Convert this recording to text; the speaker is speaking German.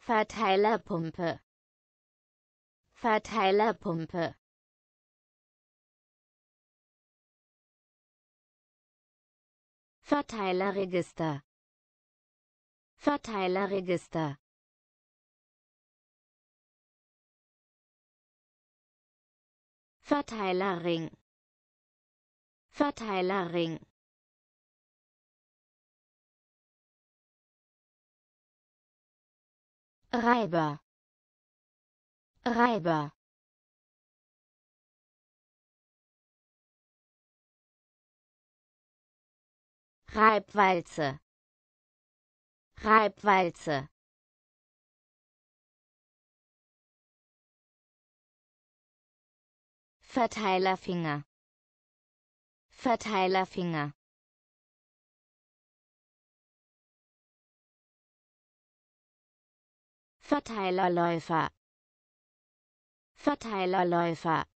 Verteilerpumpe, Verteilerpumpe, Verteilerregister, Verteilerregister, Verteilerring, Verteilerring, Reiber, Reiber, Reibwalze, Reibwalze, Verteilerfinger, Verteilerfinger, Verteilerläufer, Verteilerläufer,